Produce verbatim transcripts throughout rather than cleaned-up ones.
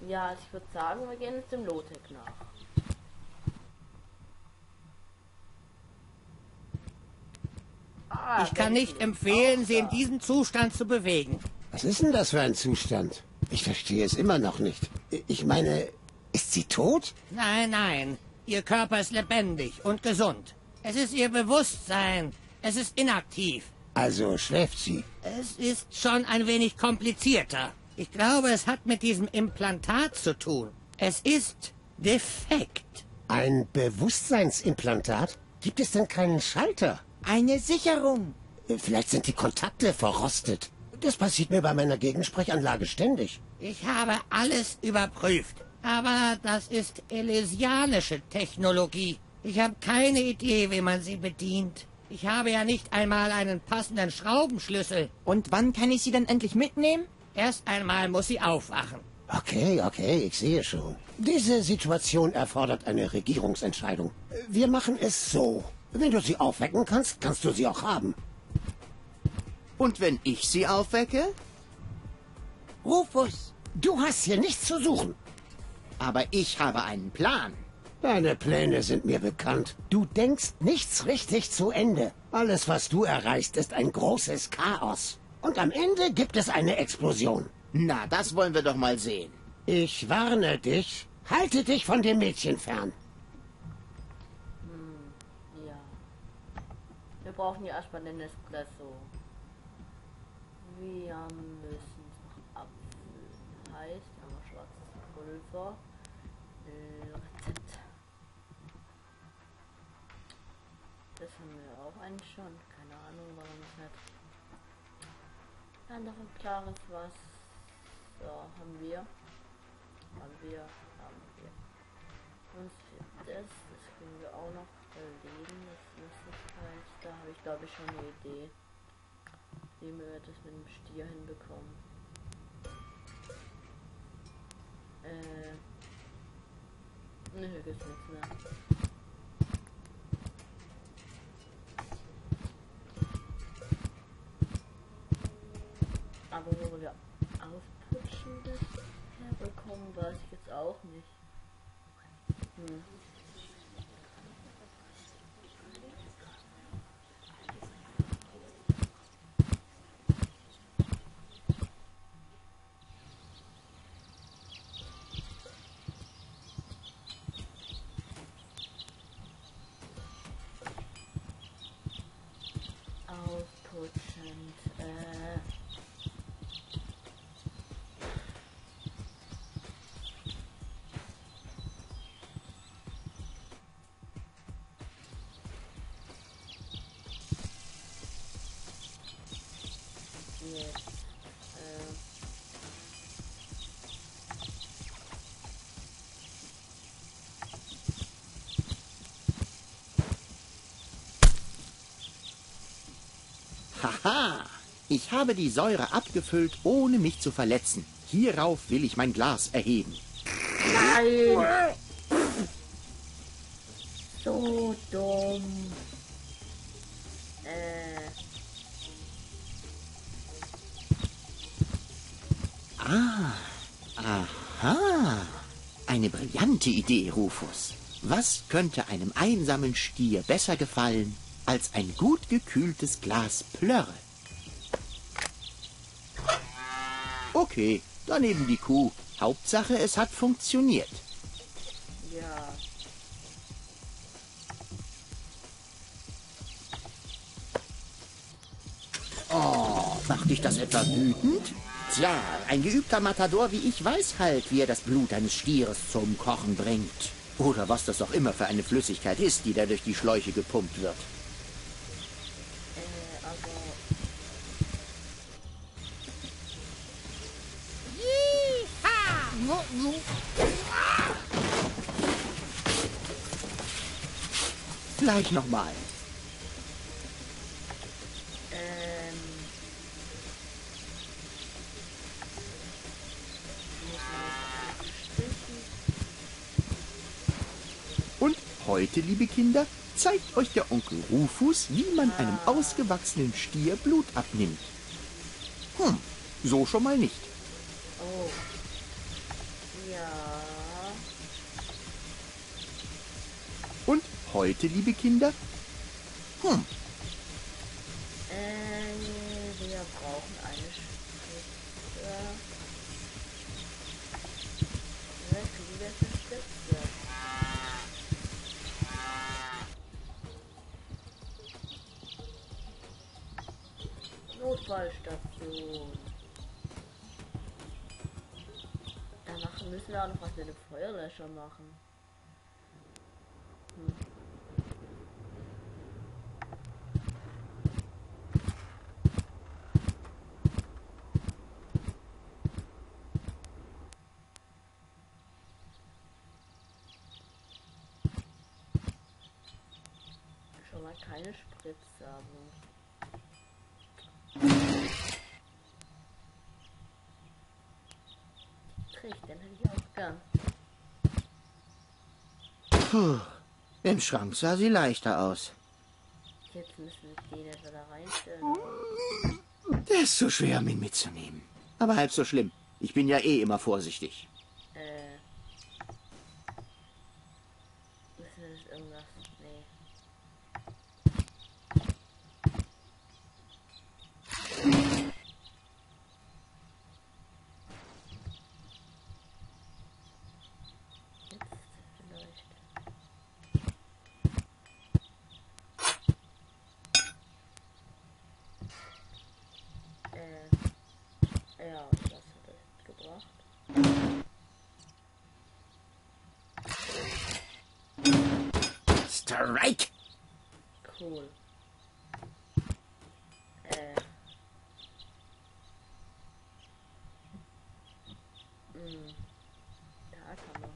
Ja, also ich würde sagen, wir gehen jetzt dem Lotek nach. Ah, Ich kann nicht empfehlen, sie in diesem Zustand zu bewegen. Was ist denn das für ein Zustand? Ich verstehe es immer noch nicht. Ich meine, ist sie tot? Nein, nein. Ihr Körper ist lebendig und gesund. Es ist ihr Bewusstsein. Es ist inaktiv. Also schläft sie. Es ist schon ein wenig komplizierter. Ich glaube, es hat mit diesem Implantat zu tun. Es ist defekt. Ein Bewusstseinsimplantat? Gibt es denn keinen Schalter? Eine Sicherung. Vielleicht sind die Kontakte verrostet. Das passiert mir bei meiner Gegensprechanlage ständig. Ich habe alles überprüft. Aber das ist elysianische Technologie. Ich habe keine Idee, wie man sie bedient. Ich habe ja nicht einmal einen passenden Schraubenschlüssel. Und wann kann ich sie dann endlich mitnehmen? Erst einmal muss sie aufwachen. Okay, okay, ich sehe schon. Diese Situation erfordert eine Regierungsentscheidung. Wir machen es so. Wenn du sie aufwecken kannst, kannst du sie auch haben. Und wenn ich sie aufwecke? Rufus! Du hast hier nichts zu suchen. Aber ich habe einen Plan. Deine Pläne sind mir bekannt. Du denkst nichts richtig zu Ende. Alles, was du erreichst, ist ein großes Chaos. Und am Ende gibt es eine Explosion. Na, das wollen wir doch mal sehen. Ich warne dich. Halte dich von dem Mädchen fern. Hm, ja. Wir brauchen ja erstmal den Espresso. Wir müssen es noch abfüllen. Heißt, wir haben schwarzes Pulver. Äh, Rezept. Das haben wir auch eigentlich schon. Keine Ahnung, warum es nicht. Dann noch ein klares Wasser. So, haben wir. Haben wir. Haben wir. Und für das, das können wir auch noch erledigen. Das Flüssigkeit. Da habe ich glaube ich schon eine Idee, wie wir das mit dem Stier hinbekommen. Äh. Ne, hier gibt's nichts mehr. Aber wo wir aufputschen das herbekommen, weiß ich jetzt auch nicht. Hm. Aufputschend, äh. Jetzt, äh. Haha! Ich habe die Säure abgefüllt, ohne mich zu verletzen. Hierauf will ich mein Glas erheben. Nein! So dumm. Äh. Ah, aha. Eine brillante Idee, Rufus. Was könnte einem einsamen Stier besser gefallen als ein gut gekühltes Glas Plörre? Okay, daneben die Kuh. Hauptsache, es hat funktioniert. Ja. Oh, macht dich das etwa wütend? Tja, ein geübter Matador wie ich weiß halt, wie er das Blut eines Stieres zum Kochen bringt. Oder was das auch immer für eine Flüssigkeit ist, die da durch die Schläuche gepumpt wird. Äh, aber. Gleich nochmal. Ähm. Und heute, liebe Kinder, zeigt euch der Onkel Rufus, wie man einem ausgewachsenen Stier Blut abnimmt. Hm, so schon mal nicht. Oh. Ja. Und heute, liebe Kinder? Hm, Äh, wir brauchen eine Spritze. Ja, kriegen wir jetzt eine Spritze? Notfallstation. Danach müssen wir auch noch was mit dem Feuerlöscher machen. Hm. Schon mal keine Spritze, aber Trick, den hätte ich auch gern. puh, im Schrank sah sie leichter aus. Jetzt müssen wir den etwa da reinstellen. Der ist so schwer, um ihn mitzunehmen. Aber halb so schlimm. Ich bin ja eh immer vorsichtig. Äh. Müssen wir das irgendwas? Nee. Jetzt vielleicht. Äh. Ja, das hat er gebracht. Strike! Cool. Äh. Hm. Da kann man.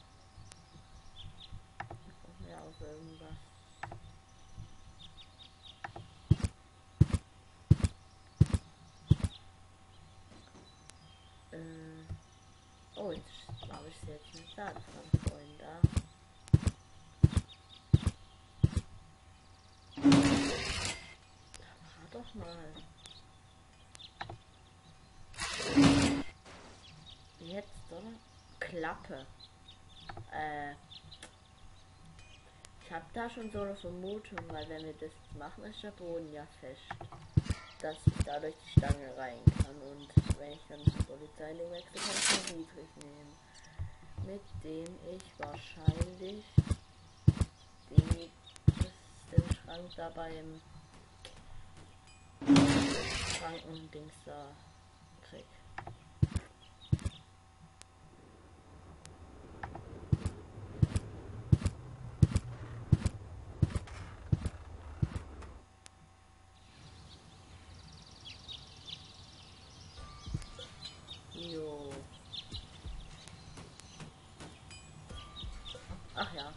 Brauchen wir auch irgendwas. Äh. Oh, jetzt habe ich jetzt nicht da. Das war vorhin da. Da war doch mal. Jetzt, oder? Klappe. Äh. Ich habe da schon so eine Vermutung, weil wenn wir das machen, ist der Boden ja fest. Dass ich dadurch die Stange rein kann und wenn ich dann die Polizeiling wechsle, kann ich den niedrig nehmen. Mit dem ich wahrscheinlich die, das, den Schrank da beim Schrankendings da krieg. Jo. Ach ja.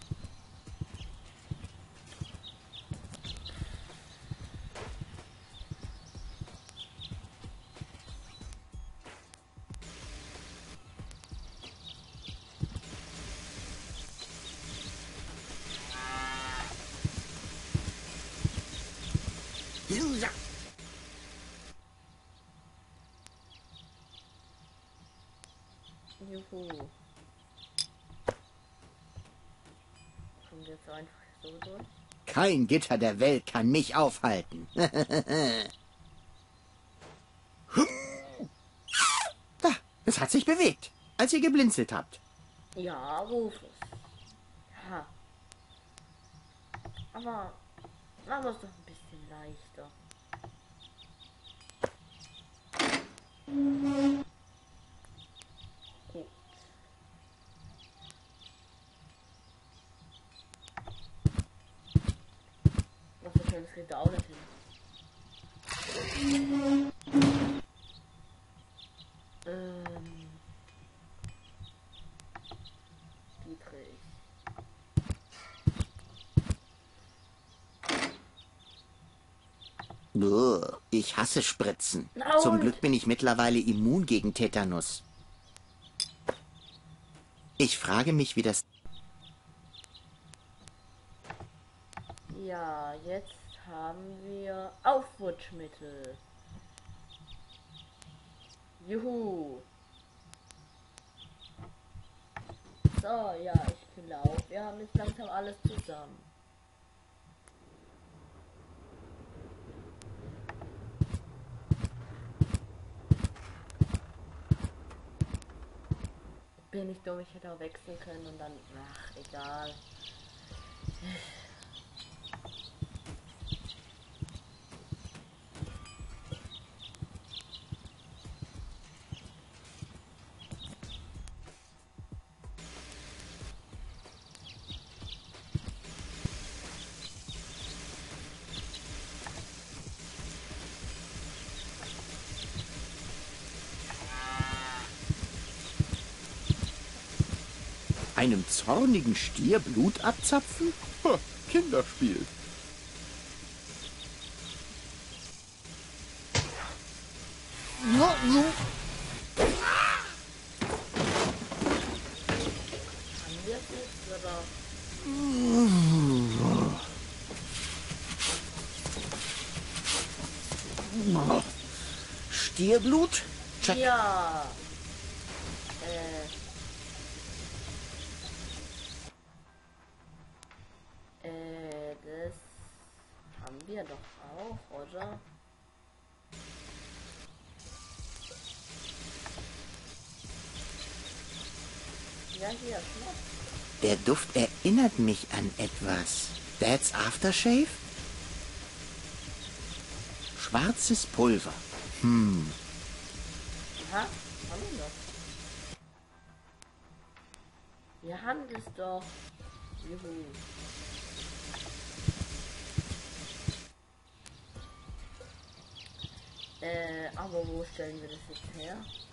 Ja. Juhu. Kommt jetzt so einfach so durch. Kein Gitter der Welt kann mich aufhalten. Da, es hat sich bewegt, als ihr geblinzelt habt. Ja, Rufus. Ja. Aber machen wir es doch ein bisschen leichter. Gut. Was so schönes kriegt er auch nicht hin. Ähm. Dietrich. Buh, ich hasse Spritzen. Na Zum und? Glück bin ich mittlerweile immun gegen Tetanus. Ich frage mich, wie das... Ja, jetzt haben wir Aufputschmittel. Juhu. So, ja, ich glaube, wir haben jetzt langsam alles zusammen. Bin ich dumm, ich hätte auch wechseln können und dann, ach, egal. Einem zornigen Stier Blut abzapfen? Ha, Kinderspiel. Haben wir es jetzt, oder? Stierblut? Check. Ja. Äh. Äh, das haben wir doch auch, oder? Ja, hier, Schnaps. Der Duft erinnert mich an etwas. Dad's Aftershave? Schwarzes Pulver. Hm. Aha, haben wir doch. Wir haben es doch. Juhu. Äh, aber wo stellen wir das jetzt her?